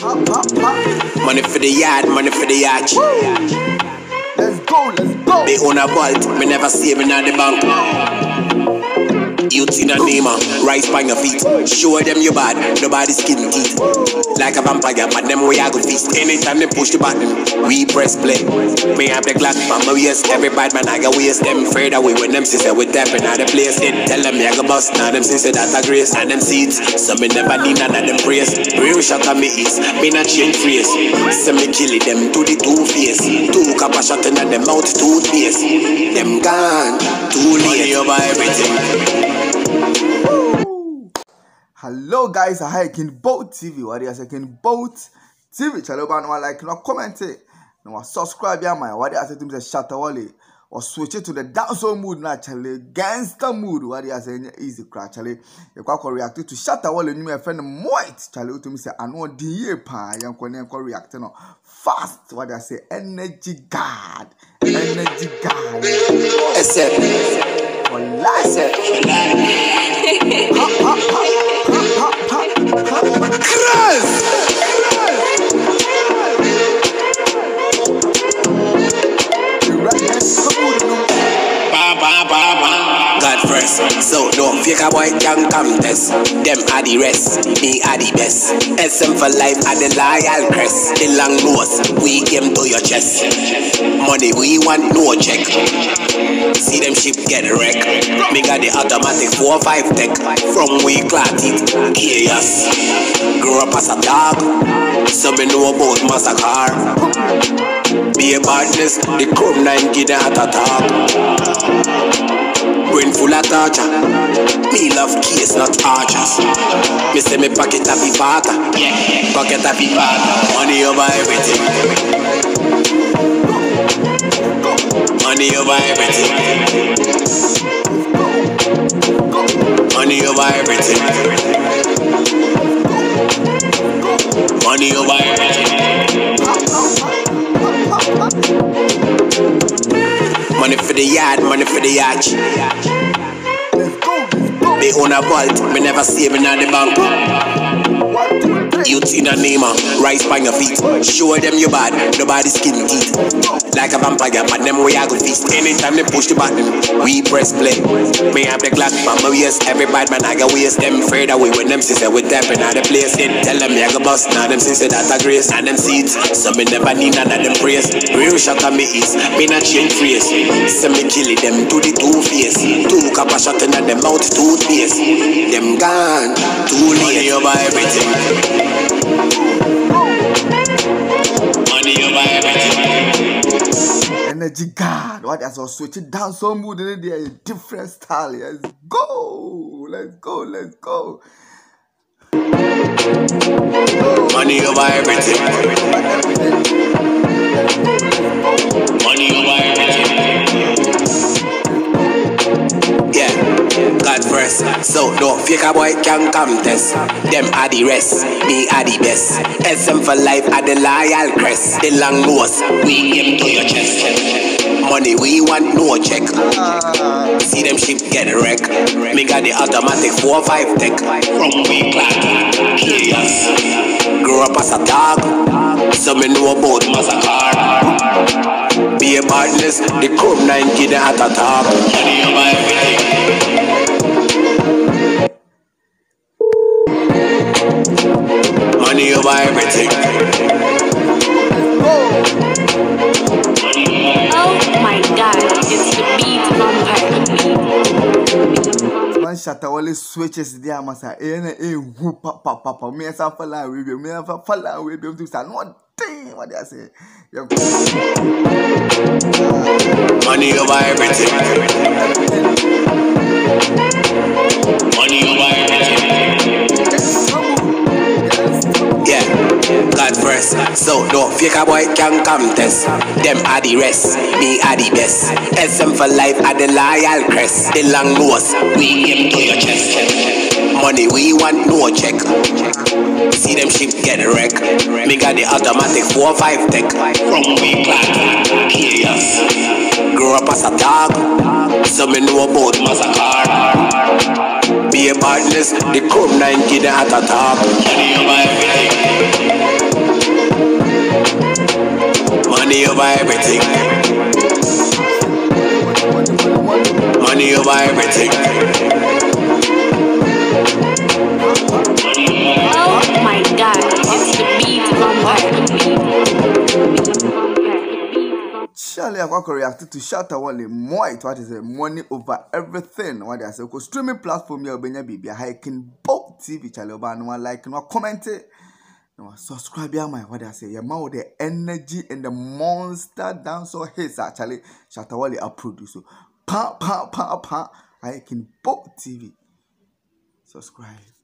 Money for the yard, money for the yacht. Let's go, let's go. They own a vault, me never saving at the bank. Youth in a Nema, rise by your feet. Show them you bad, nobody skin teeth. Like a vampire, but them way I go feast. Anytime they push the button, we press play. Me have the Glock from my waist. Every bad man I go waste them fade away when them sister with tapping out the place. They tell them me I go bust, now them sister that a grace. And them seeds, so me never need none of them praise. Real shot on me is, me not change phrase. So me kill it, them to the two face. Two copper shot in them mouth, toothpaste. Them gone, too late over everything. Hello guys, I can both TV. What is I can both TV? Chalo ba no like no comment it. No subscribe ya my. What is I say Shatta Wale or switch it to the dancehall mood na chale gangster mood. What is I say easy crack chale. You can react to Shatta Wale you my friend MOET chale to me say I know the pa yan ko react no fast. What I say energy guard. Energy guard. Except for life. God first, so don't fake a boy can come test. Them are the rest, me are the best. SM for life are the loyal crest. The long nose, we came to your chest. Money we want no check. See them ship get wrecked. Me got the automatic 4-5 tech. From we clot it, chaos. Grew up as a dog, so me know about massacre. Be a badness, the chrome 9 get at a top. Brain full of torture. Me love case, not archers. Me say me pocket a be fatter. Pocket a be fatter. Money over everything. Money over everything. Money over everything. Money over everything. Money for the yard, money for the yacht. They own a vault, me never saving at the bank. Youth in a Nema, rise by your feet. Show them you bad, nobody skin teeth. Like a vampire, but them way I go feast. Anytime they push the button, we press play. Me have the Glock from my waist. Every bad man I go waste them fade away when them sister with tapping out the place. They tell them me I go bust, now them sister that a grace. And them seeds, so me never need none of them praise. Real shot on me is, me not change phrase. So me kill it, them to the two face. Two copper shot in them mouth, toothpaste. Them gone, too late. Money over everything. Money over everything. Energy guard. What as I switch it down so mood in there, a different style. Let's go. Let's go. Let's go. Money over everything. Money over everything. Yeah. God first, so don't fake a boy can come test. Them are the rest, me are the best. SM for life are the loyal crest. The long nose, we aim to your chest. Money we want no check. See them ship get wrecked. Me got the automatic 4-5 tech. From we clock, chaos. Grew up as a dog, so me know about massacre. Be a badness, the chrome 9 kid at a top. Money over everything. Money over everything. Oh my God, it's the beat vampire. Man Shatta Wale switches there, massa. Whoop, papa. Me as I fall away, me as I fall away, be able to say no thing. What do I say? Money over everything. Money over everything. Yeah, God first, so don't fake a boy can come test. Them are the rest, me are the best. SM for life are the loyal crest. The long nose, we aim to your chest. Money we want no check. See them ship get wrecked. Me got the automatic 4-5 tech. From we clock, chaos. Grew up as a dog, so me know about massacre. Be a badness, the chrome 9 kid at a top. Money over everything. over everything. Money over everything. Oh my God, it's the beat vampire. Surely I got reacted to Shatta Wale MOET. What is it? Money over everything. What I say? Because streaming platform here, Benya Baby, I can both TV channel, but no one like, no comment it, no subscribe. Yeah, my what I say? Yeah, man, with the energy and the monster dancehall hits actually Shatta Wale a producer. Pa. I can both TV. Subscribe.